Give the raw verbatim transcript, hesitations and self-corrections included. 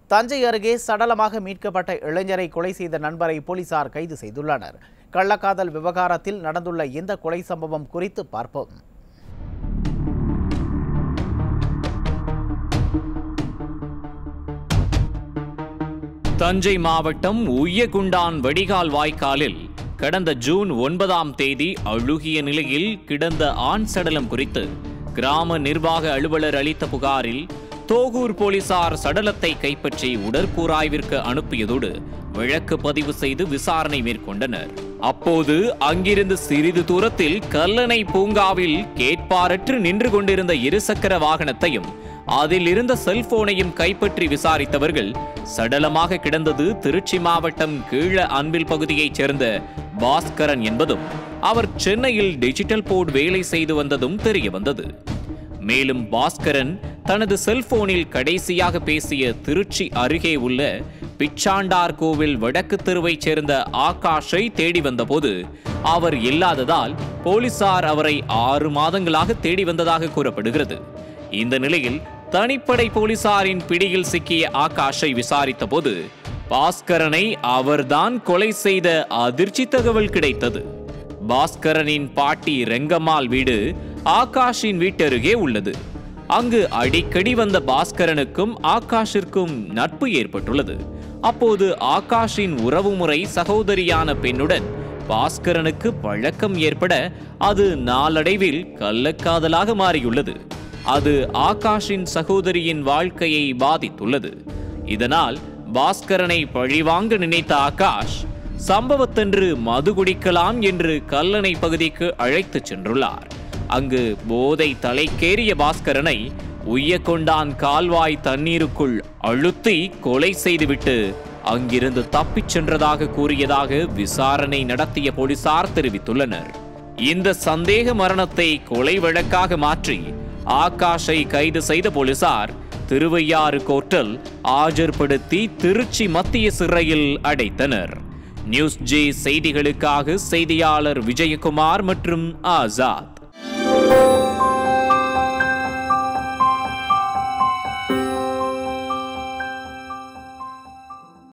தஞ்சை அருகே சடலமாக மீட்கப்பட்ட இளைஞரை கொலை செய்த நண்பரை போலீசார் கைது செய்துள்ளனர். கள்ளக்காதல் விவகாரத்தில் நடந்துள்ள இந்த கொலை சம்பவம் குறித்து பார்ப்போம். தஞ்சை மாவட்டம் உய்யகுண்டான் வடிகால் வாய்க்காலில் கடந்த ஜூன் ஒன்பதாம் தேதி அழுகிய நிலையில் கிடந்த ஆண் சடலம் குறித்து கிராம நிர்வாக அலுவலர் அளித்த புகாரில் தோகூர் போலீசார் சடலத்தை கைப்பற்றி உடற்கூறாய்விற்கு அனுப்பியதோடு வழக்கு பதிவு செய்து விசாரணை மேற்கொண்டனர். அப்போது அங்கிருந்து சிறிது தூரத்தில் கல்லணை பூங்காவில் கேட்பாரற்று நின்று கொண்டிருந்த இருசக்கர வாகனத்தையும் அதில் இருந்த செல்போனையும் கைப்பற்றி விசாரித்தவர்கள் சடலமாக கிடந்தது திருச்சி மாவட்டம் கீழ அன்பில் பகுதியைச் சேர்ந்த பாஸ்கரன் என்பதும் அவர் சென்னையில் டிஜிட்டல் போர்டு வேலை செய்து வந்ததும் தெரிய வந்தது. மேலும் பாஸ்கரன் தனது செல்போனில் கடைசியாக பேசிய திருச்சி அருகே உள்ள பிச்சாண்டார் கோவில் வடக்கு தெருவைச் சேர்ந்த ஆகாஷை தேடி வந்தபோது அவர் இல்லாததால் போலீசார் அவரை ஆறு மாதங்களாக தேடி வந்ததாக கூறப்படுகிறது. இந்த நிலையில் தனிப்படை போலீசாரின் பிடியில் சிக்கிய ஆகாஷை விசாரித்த போது பாஸ்கரனை அவர்தான் கொலை செய்த அதிர்ச்சி தகவல் கிடைத்தது. பாஸ்கரனின் பாட்டி ரெங்கம்மாள் வீடு ஆகாஷின் வீட்டருகே உள்ளது. அங்கு அடிக்கடி வந்த பாஸ்கரனுக்கும் ஆகாஷிற்கும் நட்பு ஏற்பட்டுள்ளது. அப்போது ஆகாஷின் உறவுமுறை சகோதரியான பெண்ணுடன் பாஸ்கரனுக்கு பழக்கம் ஏற்பட அது நாளடைவில் கள்ளக்காதலாக மாறியுள்ளது. அது ஆகாஷின் சகோதரியின் வாழ்க்கையை பாதித்துள்ளது. இதனால் பாஸ்கரனை பழிவாங்க நினைத்த ஆகாஷ் சம்பவத்தன்று மது குடிக்கலாம் என்று கல்லணை பகுதிக்கு அழைத்துச் சென்றுள்ளார். அங்கு போதை தலைக்கேறிய பாஸ்கரனை உய்யகொண்டான் கால்வாய் தண்ணீருக்குள் அழுத்தி கொலை செய்துவிட்டு அங்கிருந்து தப்பிச் சென்றதாக கூறியதாக விசாரணை நடத்திய போலீசார் தெரிவித்துள்ளனர். இந்த சந்தேக மரணத்தை கொலை வழக்காக மாற்றி ஆகாஷை கைது செய்த போலீசார் திருவையாறு கோர்ட்டில் ஆஜர்படுத்தி திருச்சி மத்திய சிறையில் அடைத்தனர். நியூஸ் ஜே செய்திகளுக்காக செய்தியாளர் விஜயகுமார் மற்றும் ஆசாத்.